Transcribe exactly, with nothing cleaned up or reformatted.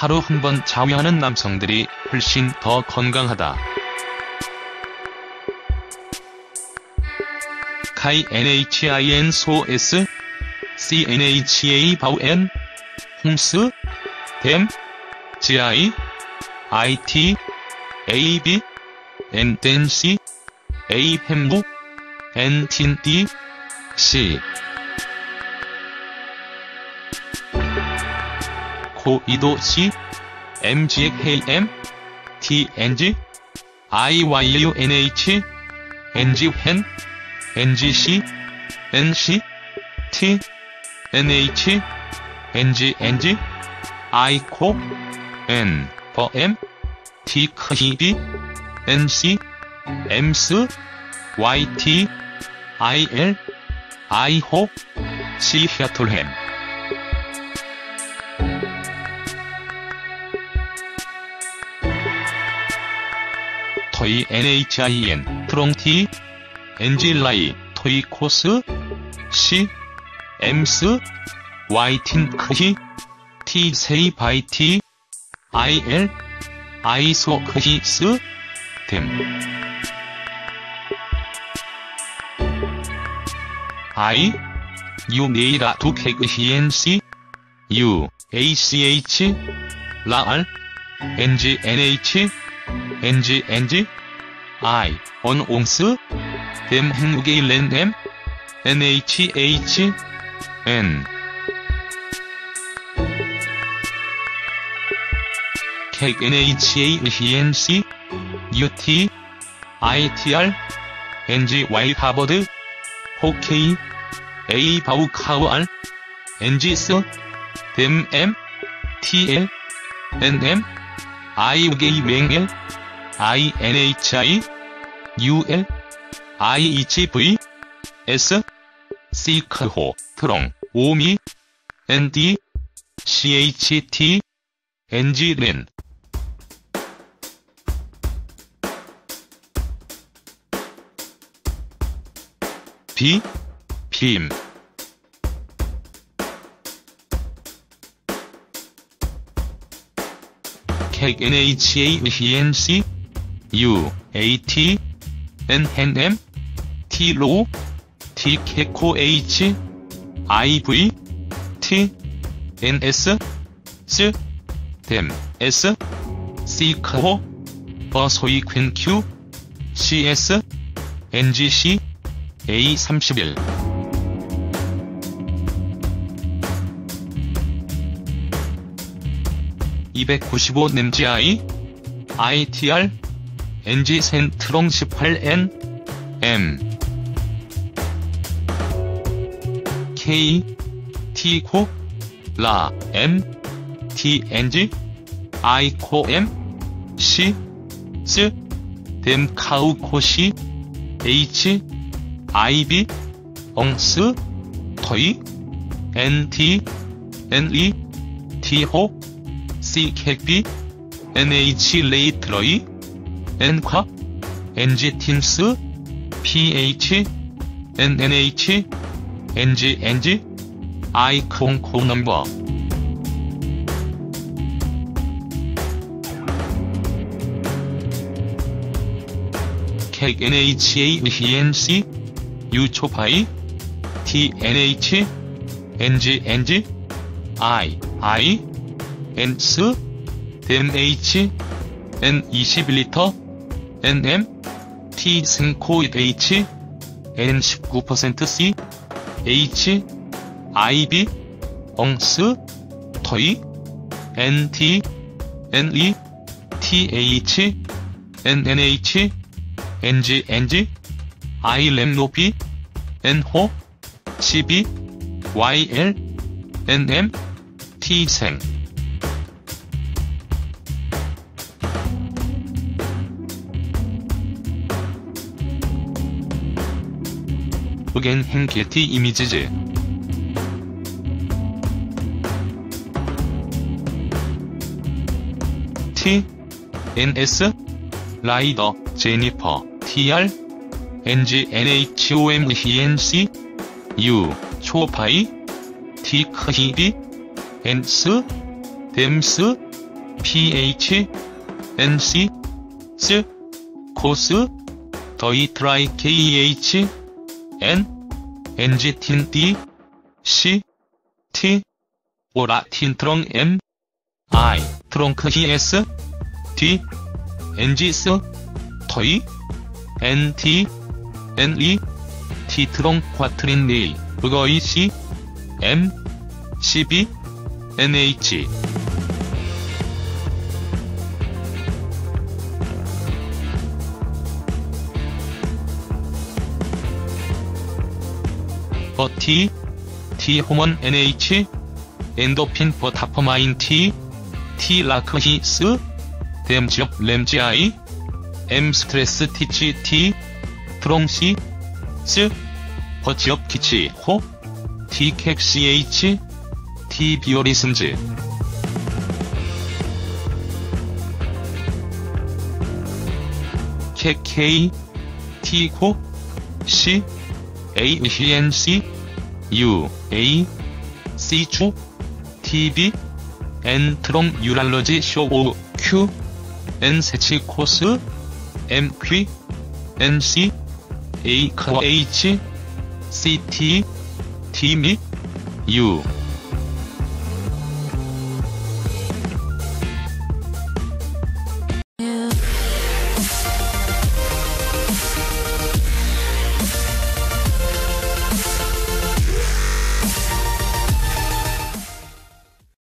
하루 한 번 자위하는 남성들이 훨씬 더 건강하다. 카이 엔에이치아이엔 소에스 씨엔에이치에이 바우엔 홍스 댐 지아이 아이티 에이비 엔텐시 에이펜무 엔틴디 씨 코이도 씨 엠지엑헤이엠 티엔지 아이와이유엔에이치 엔지헨 엔지씨 엔씨 티 엔에이치 엔지엔지 아이코 엔 버엠 티크히비 엔씨 엠스 와이티 아이엘 아이호 시히아톨햄 토이 엔에이치아이엔 프롱티 엔질라이 토이코스 시 엠스 와이틴크히 티세이 바이티 아이엘 아이소크히스 댐 아이 유네이라 두케그히엔시 유 에이치에이치 라알 엔지엔에이치 엔지엔지 아이 온옹스 댐 행무게일렌엠 엔에이치에이치 엔 켑 엔에이치에이히엔씨 유티 아이티알 엔지와이 하버드 호케이 에이 바우카우알 엔지스 댐엠 티엘 엔엠 아이우게이 맹엘 아이엔에이치아이 유엘 아이이치브이 에스 시크호 트롱 오미 엔디 씨에이치티 엔지렌 비 빔 켑 엔에이치에이히엔씨 유 에이티 엔헨엠 티로우 티케코 H 아이브이 티 엔에스 스 댐 S 시크호 버소이 퀸큐 씨에스 엔지씨 에이 삼십일 이백구십오 넴지아이 아이티알 엔지 센트롱 십팔 엔 M K T코 라 M 티엔지 아이코 M C 스 댐 카우코시 H 아이비 엉스 토이 엔티 엔이 티호 C캡비 엔에이치 레이트러이 엔콰 엔지팀스 피에이치 엔엔에이치 엔지엔지 아이콘코 넘버 켑 엔에이치에이히엔씨 유초파이 티엔에이치 엔지엔지 아이 아이 엔스 댐H 엔 이십일 리터 엔엠 T승코잇 H 엔 십구 퍼센트 C H 아이비 엉스 토이 엔티 엔이 티에이치 엔엔에이치 엔지엔지 아이램노비 엔호 씨비 와이엘 엔엠 T생 again 행게티 이미지즈 T 엔에스 라이더 제니퍼 티알 엔지 엔에이치옴 히엔씨 유 초파이 티크히비 엔스 댐스 pH, nc, s, 코스, 더이 트라이 keh, n, 엔지틴 d, c, t, 오라틴 트렁 m, i, 트렁크 hes, d, 엔지스, 더이, nt, ne, t 트렁 쿼트린 네이, 브거이 c, m, cb, nh. 버 T, T 호먼 nh, 엔도핀 버타퍼마인 T, T 라크히스, 댐지업 램지 I, M 스트레스 티치 T, 트롱 C, S, 버지업 키치 호, T 캑 ch, T 비오리슨즈. 캑 K, T 코, C, A N C, U, A, C 주, T B, N 트롱 유랄러지 쇼 O, Q, N 세치 코스, M Q, N C, A 카 H, C T, T 미, U.